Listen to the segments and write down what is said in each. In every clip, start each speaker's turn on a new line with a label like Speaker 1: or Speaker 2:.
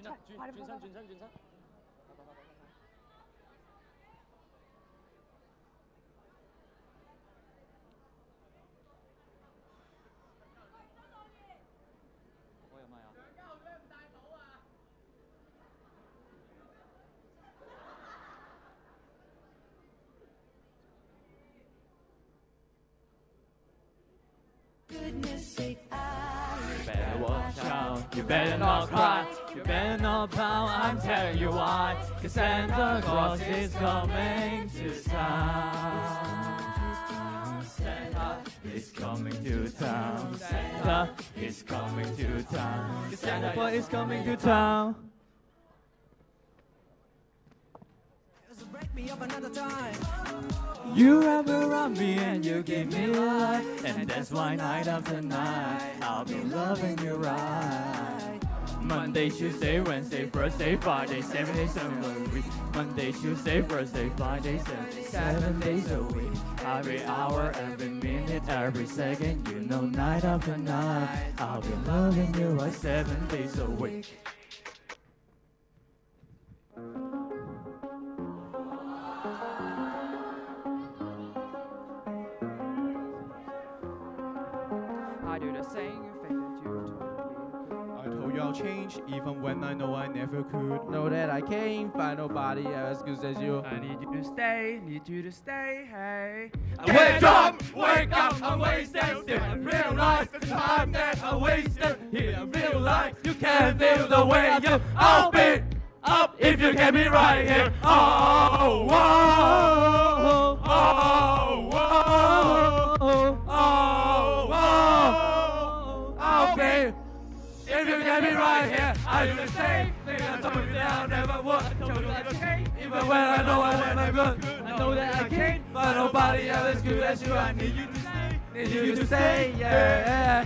Speaker 1: 君啊，君生。我有咪啊？Better watch out, you better not cry, you better not pout, I'm telling you why, cause Santa Claus is coming to town. Santa is coming to town, Santa is coming to town, cause Santa Claus is coming to town. Me up another time. You wrap around me and you give me life, and that's why night after night I'll be loving you right. Monday, Tuesday, Wednesday, Thursday, Friday, 7 days a week. Monday, Tuesday, Thursday, Friday, 7 days a week. Every hour, every minute, every second, you know night after night I'll be loving you right 7 days a week. I do the same thing that you told me.
Speaker 2: I told you I'll change, even when I know I never could.
Speaker 3: Know that I can't find nobody as good as you.
Speaker 1: I need you to stay, hey.
Speaker 3: Wake up, I'm wasted. Still I realize the time that I wasted. Here I realize you can't feel the way you. I'll be up if you get me right here. Oh, whoa, oh, whoa, oh, whoa. I'll be if you get me right here. I do the same thing I told you that I never would. I told you that I can't, even when I know I never could. I know that I can't find nobody else as good as you. I need you to stay, need you to stay, yeah.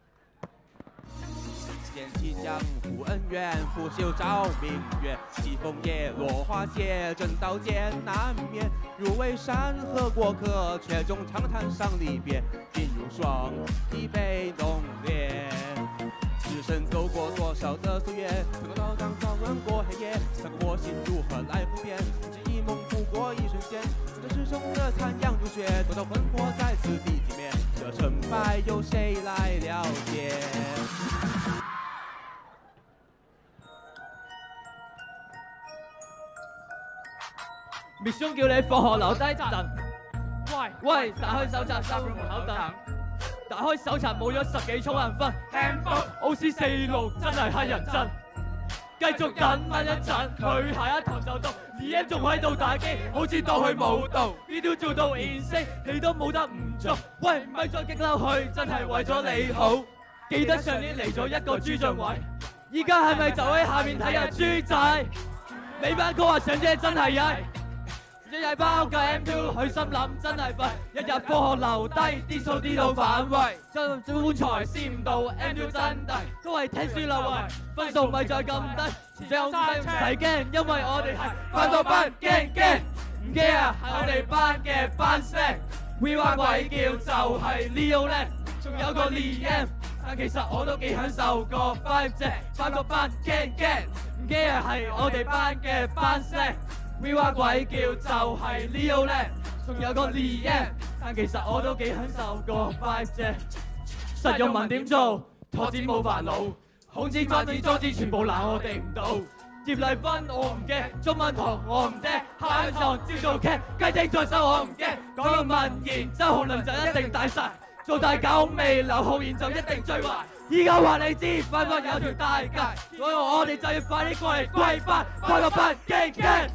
Speaker 4: 捡起江湖恩怨，拂袖照明月。西风叶，落花谢，正道艰难眠。入围山河过客，却终长叹伤离别。饮入霜，一杯浓烈。此生走过多少的岁月，曾高刀当早轮过黑夜，三个我心如何来复变？这一梦不过一瞬间，这世中的残阳如血，多少魂魄在此地寂灭，这成败由谁来了解？
Speaker 1: Mission 叫你放學留低陣。喂，打開手冊，搭入門口等。打開手冊冇咗10幾沖人分。OC 46真係乞人憎。繼續等問一陣，佢下一堂就到。EM 仲喺度打機，好似當佢冇到。呢都做到 insane， 戲都冇得唔做。喂，唔係再激嬲佢，真係為咗你好。記得上年嚟咗一個朱俊偉，依家係咪就喺下面睇下豬仔？你班哥話上車真係曳。 一日包嘅 M2， 佢心諗真係廢。一日科學留低，啲數啲到反胃。真棺材試唔到 M2 真諦，都係聽書漏位，分數咪再咁低。前上唔使驚，因為我哋係翻到班，驚唔驚啊？係我哋班嘅班聲。We 話鬼叫就係 Leo Land， 仲有個 Liam， 但其實我都幾享受個 vibe 啫。翻到班驚唔驚啊？係我哋班嘅班聲。 We 話鬼叫就係 Leo Land， 仲有個 Liam， 但其實我都幾享受個 vibe 啫。實用文點做，拓展冇煩惱。孔子莊子全部鬧我哋唔到。葉麗芬我唔驚，中文堂我唔驚，下一堂照做劇，雞精在手我唔驚。講到文言，周浩良就一定大晒。做大狗味，劉浩然就一定最壞。依家話你知，翻返有條大街，所以我哋就要快啲過嚟跪拜，開個班驚！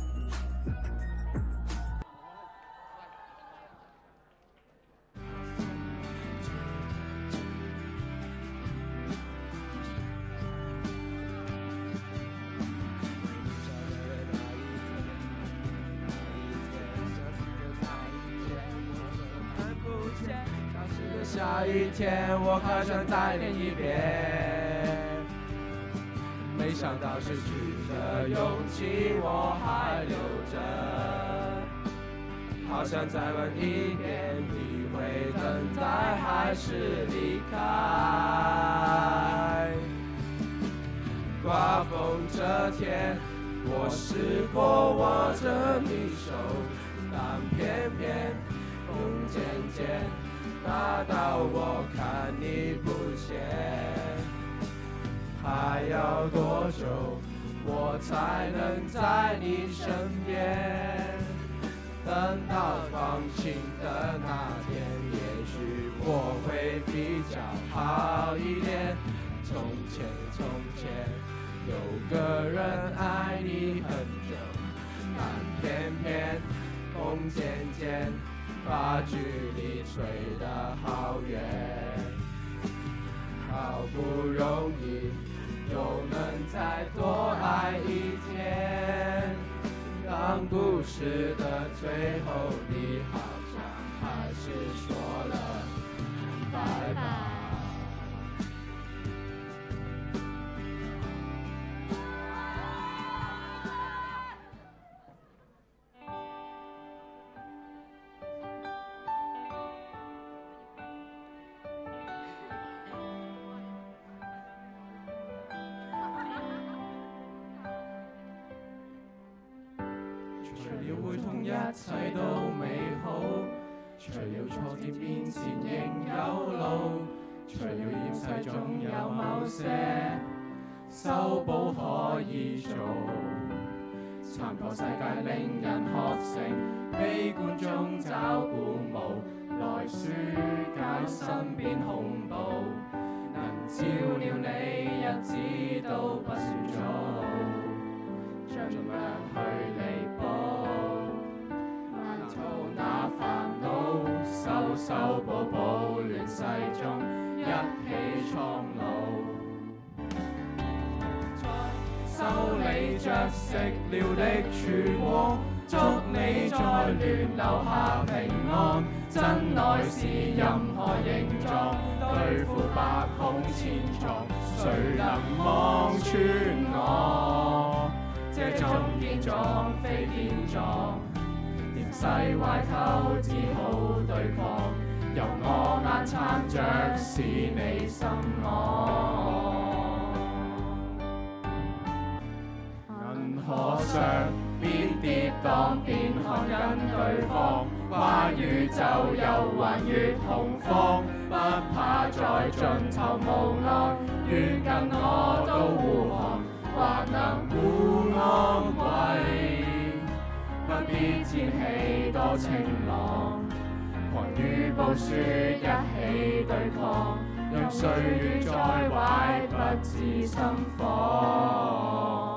Speaker 3: 下雨天，我还想再练一遍。没想到失去的勇气我还留着，好想再问一遍，你会等待还是离开？刮风这天，我试过握着你手，但偏偏风渐渐大到我看你不见。还要多久我才能在你身边？等到放晴的那天，也许我会比较好一点。从前从前有个人爱你很久，但偏偏风渐渐把距离吹得好远。好不容易又能再多爱一天，当故事的最后，你好像还是说了拜拜。除了會痛，一切都美好；除了挫折面前仍有路；除了厭世，總有某些修補可以做。殘破世界令人學成，悲觀中找鼓舞，來紓解身邊恐怖。能照料你日子都不算早，盡量去彌補。那煩惱，修補補，亂世中一起蒼老。修理着熄了的曙光，祝你在亂留下平安。真愛是任何形狀，對付百孔千瘡，誰能望穿我？這種健壯非健壯。世壞透只好對抗，由我眼撐着是你心安。銀河上邊跌宕邊看緊對方，話宇宙又還越恐慌，不怕在盡頭無奈，越近我都護航，還能互安慰。不必天氣多晴朗，狂與暴雪一起對抗，讓歲月再壞不致心慌。